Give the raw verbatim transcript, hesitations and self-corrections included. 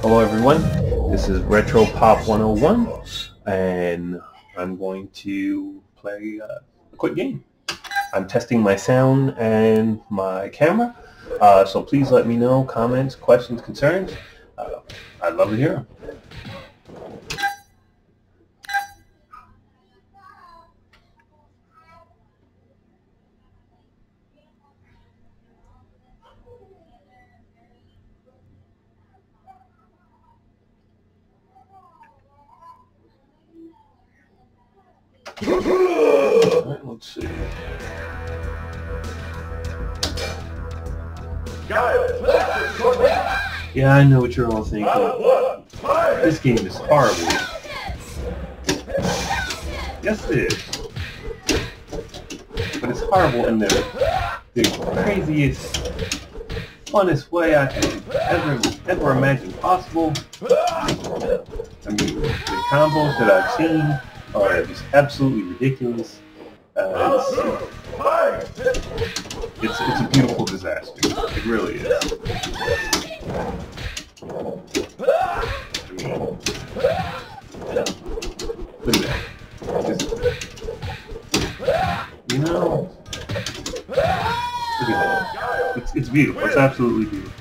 Hello everyone, this is Retro Pop one oh one, and I'm going to play uh, a quick game. I'm testing my sound and my camera, uh, so please let me know comments, questions, concerns. Uh, I'd love to hear them. Alright, let's see. Yeah, I know what you're all thinking. This game is horrible. Yes, it is. But it's horrible in the, the craziest, funnest way I could ever, ever imagine possible. I mean, the combos that I've seen are just absolutely ridiculous. Uh, it's, it's, it's a beautiful disaster. It really is. I mean, look at that. Just, you know, look at that. It's, it's beautiful. It's absolutely beautiful.